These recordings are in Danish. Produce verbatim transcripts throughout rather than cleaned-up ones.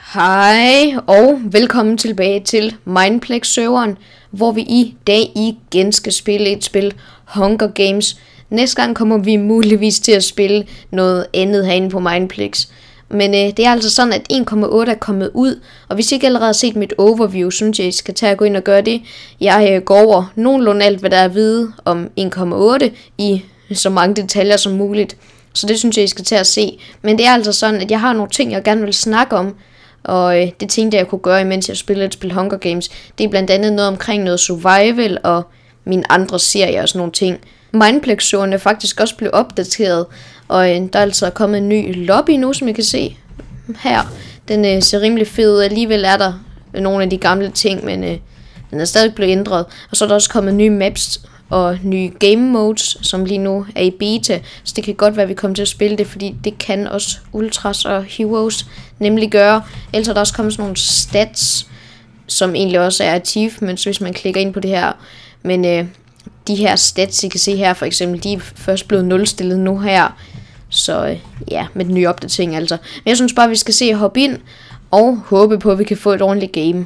Hej og velkommen tilbage til Mineplex-serveren, hvor vi i dag igen skal spille et spil, Hunger Games. Næste gang kommer vi muligvis til at spille noget andet herinde på Mineplex. Men øh, det er altså sådan, at en komma otte er kommet ud, og hvis I ikke allerede har set mit overview, synes jeg, I skal tage og gå ind og gøre det. Jeg øh, går over nogenlunde alt, hvad der er at vide om en komma otte i så mange detaljer som muligt. Så det synes jeg, I skal tage at se. Men det er altså sådan, at jeg har nogle ting, jeg gerne vil snakke om. Og øh, det tænkte jeg, jeg kunne gøre, imens jeg spillede et spil Hunger Games. Det er blandt andet noget omkring noget survival og mine andre serier og sådan nogle ting. Mineplex-serveren er faktisk også blevet opdateret, og øh, der er altså kommet en ny lobby nu, som I kan se her. Den øh, ser rimelig fed ud. Alligevel er der nogle af de gamle ting, men øh, den er stadig blevet ændret. Og så er der også kommet nye maps og nye game modes, som lige nu er i beta. Så det kan godt være, at vi kommer til at spille det, fordi det kan også Ultras og Heroes nemlig gøre. Ellers er der også kommet sådan nogle stats, som egentlig også er achievements, hvis man klikker ind på det her. Men øh, de her stats, I kan se her for eksempel, de er først blevet nulstillet nu her. Så øh, ja, med den nye opdatering altså. Men jeg synes bare, vi skal se at hoppe ind og håbe på, at vi kan få et ordentligt game.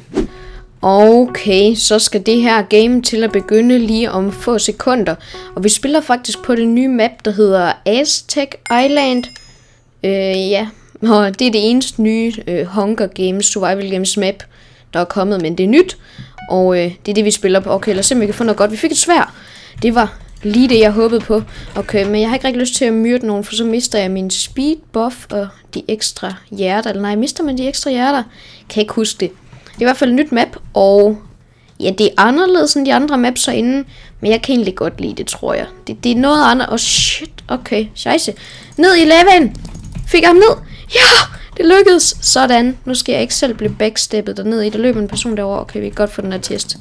Okay, så skal det her game til at begynde lige om få sekunder. Og vi spiller faktisk på det nye map, der hedder Aztec Island. Øh, ja, og det er det eneste nye øh, Hunger Games, Survival Games map, der er kommet, men det er nyt. Og øh, det er det, vi spiller på. Okay, lad os se, om vi kan få noget godt. Vi fik et sværd. Det var lige det, jeg håbede på. Okay, men jeg har ikke rigtig lyst til at myrde nogen, for så mister jeg min speed buff og de ekstra hjerter. Eller nej, mister man de ekstra hjerter? Kan ikke huske det. Det er i hvert fald et nyt map, og ja, det er anderledes end de andre maps herinde, men jeg kan egentlig godt lide det, tror jeg. Det, det er noget andet. Åh, oh, shit. Okay, scheisse. Ned i lavaen. Fik jeg ham ned? Ja, det lykkedes. Sådan. Nu skal jeg ikke selv blive backsteppet dernede i. Der løber en person derovre. Okay, vi kan godt få den her test.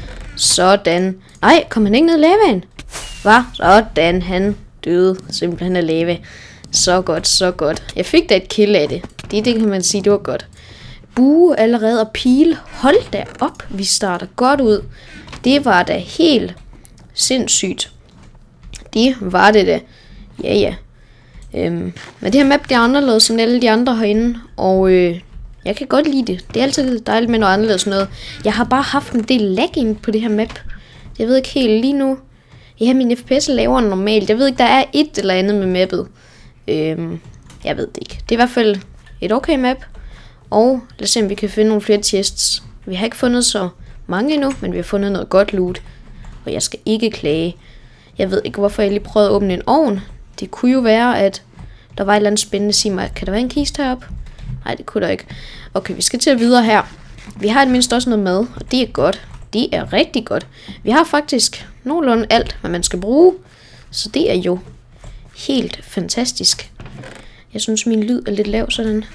Sådan. Nej, kom han ikke ned i lavaen? Hvad? Sådan. Han døde simpelthen af lava. Så godt, så godt. Jeg fik da et kill af det. Det, det kan man sige, det var godt. Bue allerede og pile. Hold da op, vi starter godt ud. Det var da helt sindssygt. Det var det da. Ja, ja. Øhm, men det her map, det er anderledes end alle de andre herinde. Og øh, jeg kan godt lide det. Det er altid dejligt med noget anderledes noget. Jeg har bare haft en del lagging på det her map. Jeg ved ikke helt lige nu. Ja, min F P S er lavere end normalt. Jeg ved ikke, der er et eller andet med mappet. Øhm, jeg ved det ikke. Det er i hvert fald et okay map. Og lad os se, om vi kan finde nogle flere chests. Vi har ikke fundet så mange endnu, men vi har fundet noget godt loot. Og jeg skal ikke klage. Jeg ved ikke, hvorfor jeg lige prøvede at åbne en ovn. Det kunne jo være, at der var et eller andet spændende. Sig mig, kan der være en kiste heroppe? Nej, det kunne der ikke. Okay, vi skal til videre her. Vi har i det mindste også noget mad, og det er godt. Det er rigtig godt. Vi har faktisk nogenlunde alt, hvad man skal bruge. Så det er jo helt fantastisk. Jeg synes, min lyd er lidt lav sådan.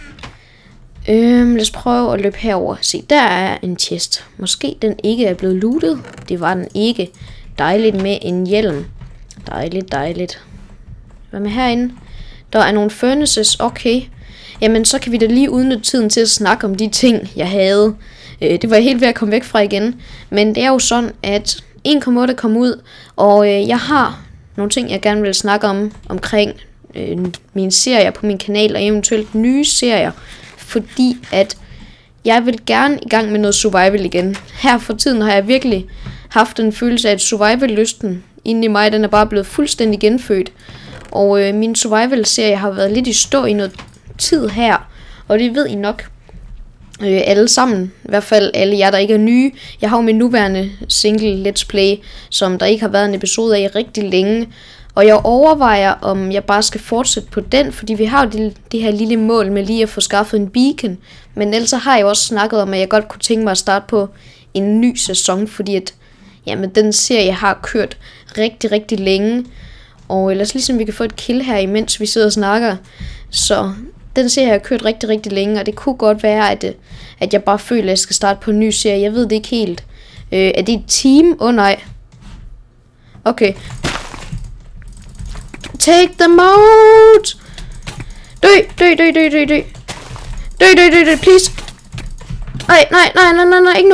Øhm, lad os prøve at løbe herover. Se, der er en chest. Måske den ikke er blevet lootet. Det var den ikke. Dejligt med en hjelm. Dejligt, dejligt. Hvad med herinde? Der er nogle furnaces. Okay. Jamen, så kan vi da lige udnytte tiden til at snakke om de ting, jeg havde. Øh, det var jeg helt ved at komme væk fra igen. Men det er jo sådan, at en komma otte kom ud. Og øh, jeg har nogle ting, jeg gerne vil snakke om. Omkring øh, mine serier på min kanal. Og eventuelt nye serier. Fordi at jeg vil gerne i gang med noget survival igen. Her for tiden har jeg virkelig haft en følelse af, at survival-lysten inde i mig, den er bare blevet fuldstændig genfødt. Og øh, min survival-serie har været lidt i stå i noget tid her. Og det ved I nok øh, alle sammen. I hvert fald alle jer, der ikke er nye. Jeg har jo min nuværende single Let's Play, som der ikke har været en episode af i rigtig længe. Og jeg overvejer, om jeg bare skal fortsætte på den, fordi vi har jo det, det her lille mål med lige at få skaffet en beacon. Men ellers har jeg også snakket om, at jeg godt kunne tænke mig at starte på en ny sæson, fordi at, jamen, den serie har kørt rigtig, rigtig længe. Og ellers ligesom vi kan få et kill her, imens vi sidder og snakker. Så den serie har kørt rigtig, rigtig længe, og det kunne godt være, at, at jeg bare føler, at jeg skal starte på en ny serie. Jeg ved det ikke helt. Øh, er det et team? Åh oh, nej. Okay. Take them out! Dø, dø, dø, dø, dø, dø. Dø, dø, dø, dø, please. Nej, nej, nej, nej, nej, nej, ikke nu.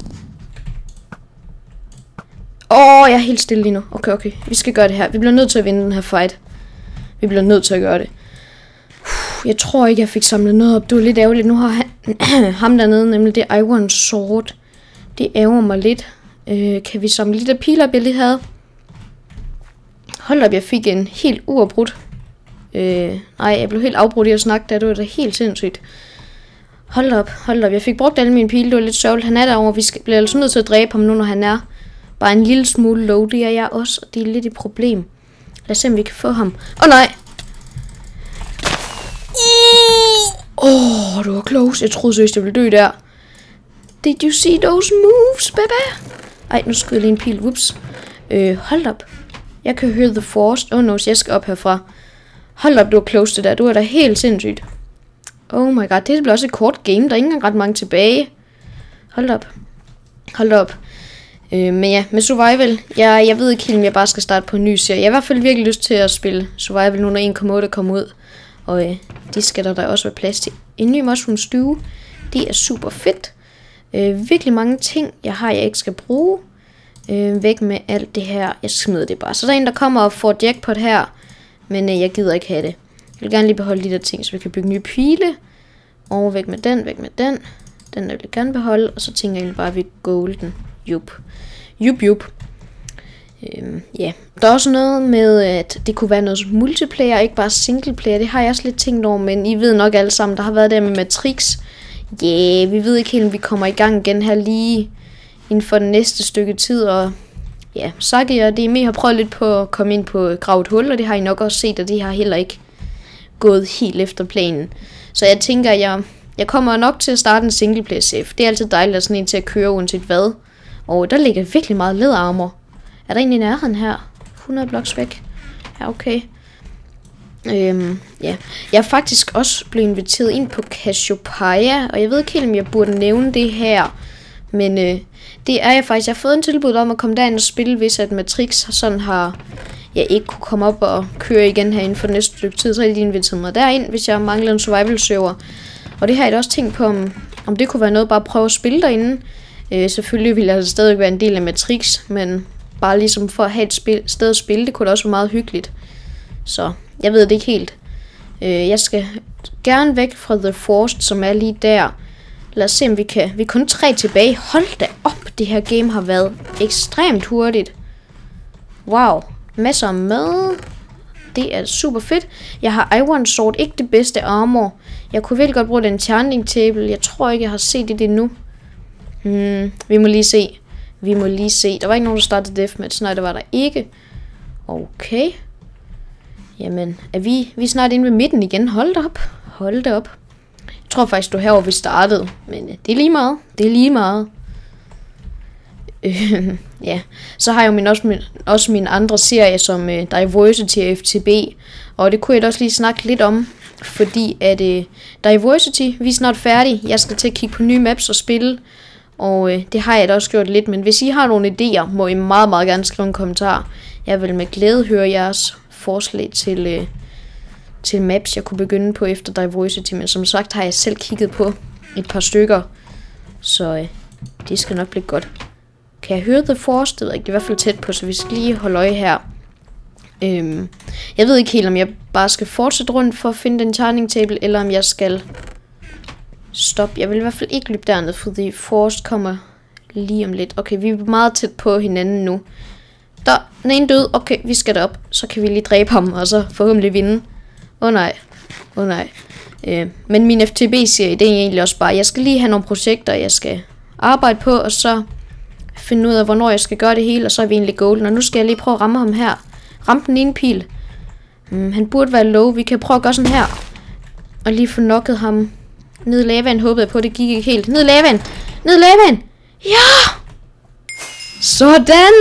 Åh, oh, jeg er helt stille lige nu. Okay, okay, vi skal gøre det her. Vi bliver nødt til at vinde den her fight. Vi bliver nødt til at gøre det. Jeg tror ikke, jeg fik samlet noget op. Det var lidt ærgerligt. Nu har han, Ham dernede, nemlig det Iron Sword. Det ærger mig lidt. Øh, kan vi samle lidt af piler, jeg lige havde? Hold op, jeg fik en helt uafbrudt. Øh, nej, jeg blev helt afbrudt i at snakke der. Det var da helt sindssygt. Hold op, hold op. Jeg fik brugt alle mine pile. Det var lidt sørgeligt. Han er derovre. Vi skal, bliver altså nødt til at dræbe ham nu, når han er bare en lille smule low. Det er jeg også, og det er lidt et problem. Lad os se, om vi kan få ham. Åh, oh, nej! Åh, oh, du var close. Jeg troede seriøst, jeg ville dø der. Did you see those moves, baby? Ej, nu skyder jeg lige en pil. Whoops. Øh, hold op. Jeg kan høre The Force. Oh no, så jeg skal op herfra. Hold op, du var close det der. Du er da helt sindssygt. Oh my god, det bliver også et kort game. Der er ikke engang ret mange tilbage. Hold op. Hold op. Øh, men ja, med survival. Jeg, jeg ved ikke helt, om jeg bare skal starte på en ny serie. Jeg har i hvert fald virkelig lyst til at spille survival nu, når en komma otte kommer ud. Og øh, de skal der da også være plads til. En ny mushroom stew. Det er super fedt. Øh, virkelig mange ting, jeg har, jeg ikke skal bruge. Øh, væk med alt det her. Jeg smider det bare. Så der er en, der kommer og får jackpot her. Men øh, jeg gider ikke have det. Jeg vil gerne lige beholde de der ting, så vi kan bygge nye pile. Og væk med den, væk med den. Den vil jeg gerne beholde. Og så tænker jeg egentlig bare, at vi er golden. Jup. Jup, jup. Øhm, yeah. Der er også noget med, at det kunne være noget multiplayer, ikke bare singleplayer. Det har jeg også lidt tænkt over, men I ved nok alle sammen, der har været der med Matrix. Ja, yeah, vi ved ikke helt, om vi kommer i gang igen her lige inden for den næste stykke tid. Og ja, Saki og D M har prøvet lidt på at komme ind på gravet hul, og det har I nok også set, og det har heller ikke gået helt efter planen. Så jeg tænker, at jeg, jeg kommer nok til at starte en singleplayer safe. Det er altid dejligt at sådan en til at køre uanset hvad. Og der ligger virkelig meget læderarmor. Er der en i nærheden her? hundrede bloks væk. Ja, okay. Øhm, ja. Jeg er faktisk også blevet inviteret ind på Cassiopeia, og jeg ved ikke helt, om jeg burde nævne det her. Men øh, det er jeg faktisk. Jeg har fået en tilbud om at komme derind og spille, hvis at Matrix sådan har jeg ikke kunne komme op og køre igen herinde for det næste stykke tid. Så har de inviteret mig derind, hvis jeg mangler en survival server. Og det har jeg da også tænkt på, om, om det kunne være noget bare at prøve at spille derinde. Øh, selvfølgelig ville jeg altså stadig være en del af Matrix, men bare ligesom for at have et spil, sted at spille, det kunne da også være meget hyggeligt. Så jeg ved det ikke helt. Øh, jeg skal gerne væk fra The Force, som er lige der. Lad os se, om vi kan. Vi er kun tre tilbage. Hold da op, det her game har været ekstremt hurtigt. Wow, masser af mad. Det er super fedt. Jeg har Iron Sword, ikke det bedste armor. Jeg kunne virkelig godt bruge den enchanting table. Jeg tror ikke, jeg har set det endnu. Hmm, vi må lige se. Vi må lige se. Der var ikke nogen, der startede deathmatch. Nej, det var der ikke. Okay. Jamen, er vi, vi er snart inde ved midten igen. Hold da op. Hold da op. Jeg tror faktisk, du er herovre, vi startede. Men det er lige meget. Det er lige meget. Øh, ja. Så har jeg jo min, også, min, også min andre serie, som uh, Diversity og F T B. Og det kunne jeg da også lige snakke lidt om. Fordi at uh, Diversity, vi er snart færdige. Jeg skal til at kigge på nye maps og spille. Og øh, det har jeg da også gjort lidt. Men hvis I har nogle idéer, må I meget, meget gerne skrive en kommentar. Jeg vil med glæde høre jeres forslag til, øh, til maps, jeg kunne begynde på efter Diversity. Men som sagt har jeg selv kigget på et par stykker. Så øh, det skal nok blive godt. Kan jeg høre The Force? Det ved jeg ikke. Det er i hvert fald tæt på, så vi skal lige holde øje her. Øhm, jeg ved ikke helt, om jeg bare skal fortsætte rundt for at finde den turning table, eller om jeg skal stop. Jeg vil i hvert fald ikke løbe derned, for The Force kommer lige om lidt. Okay, vi er meget tæt på hinanden nu. Der er en død. Okay, vi skal derop. Så kan vi lige dræbe ham, og så forhåbentlig vinde. Åh oh, nej. Åh oh, nej. Øh, men min F T B-serie, det er egentlig også bare, jeg skal lige have nogle projekter, jeg skal arbejde på, og så finde ud af, hvornår jeg skal gøre det hele, og så er vi egentlig golden. Og nu skal jeg lige prøve at ramme ham her. Ramme den ene pil. Hmm, han burde være low. Vi kan prøve at gøre sådan her. Og lige få knocket ham ned i lavaen. Håbede jeg på, det gik ikke helt. Ned i lavaen. Ned i lavaen. Ja! Sådan!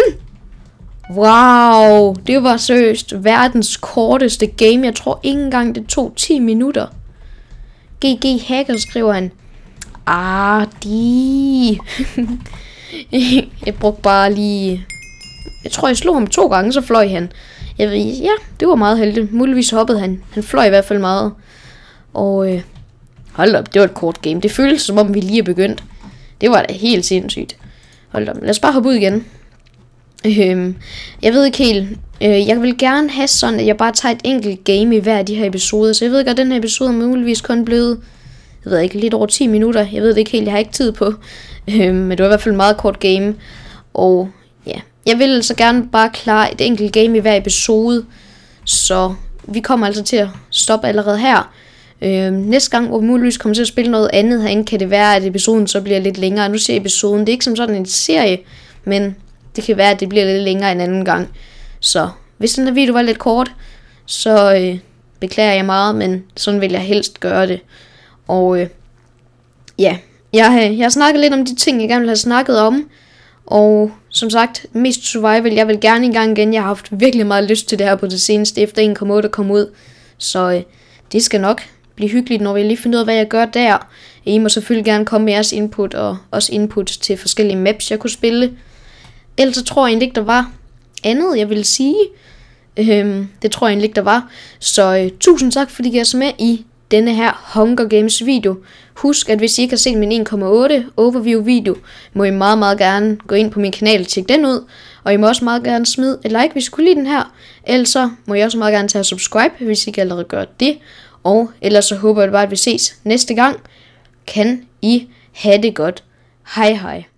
Wow! Det var seriøst verdens korteste game. Jeg tror ikke engang, det tog ti minutter. G G Hacker, skriver han. Ah, de. Jeg brugte bare lige... Jeg tror, jeg slog ham to gange, så fløj han. Jeg ved, ja, det var meget heldigt. Muligvis hoppede han. Han fløj i hvert fald meget. Og øh, hold op, det var et kort game. Det føltes, som om vi lige er begyndt. Det var da helt sindssygt. Hold op, lad os bare hoppe ud igen. Øhm, jeg ved ikke helt. Øh, jeg vil gerne have sådan, at jeg bare tager et enkelt game i hver af de her episoder. Så jeg ved godt, at den her episode er muligvis kun blevet jeg ved ikke, lidt over ti minutter. Jeg ved det ikke helt, jeg har ikke tid på. Øh, men det var i hvert fald en meget kort game. Og ja, jeg vil så gerne bare klare et enkelt game i hver episode. Så vi kommer altså til at stoppe allerede her. Øh, næste gang, hvor vi muligvis kommer til at spille noget andet herinde, kan det være, at episoden så bliver lidt længere. Nu siger jeg episoden, det er ikke som sådan en serie, men det kan være, at det bliver lidt længere en anden gang. Så hvis den her video var lidt kort, så øh, beklager jeg meget, men sådan vil jeg helst gøre det. Og øh, ja, jeg, jeg har snakket lidt om de ting, jeg gerne vil have snakket om. Og som sagt, mest survival, jeg vil gerne en gang igen. Jeg har haft virkelig meget lyst til det her på det seneste, efter en komma otte kom ud. Så øh, det skal nok blive hyggeligt, når vi lige finder ud af, hvad jeg gør der. I må selvfølgelig gerne komme med jeres input, og også input til forskellige maps, jeg kunne spille. Ellers så tror jeg egentlig ikke, der var andet, jeg ville sige. Øhm, det tror jeg egentlig ikke, der var. Så øh, tusind tak, fordi I er så med i denne her Hunger Games video. Husk, at hvis I ikke har set min en komma otte overview video, må I meget, meget gerne gå ind på min kanal og tjekke den ud. Og I må også meget gerne smide et like, hvis I kunne lide den her. Ellers så må I også meget gerne tage subscribe, hvis I ikke allerede gør det. Og ellers så håber jeg bare, at vi ses næste gang. Kan I have det godt. Hej hej.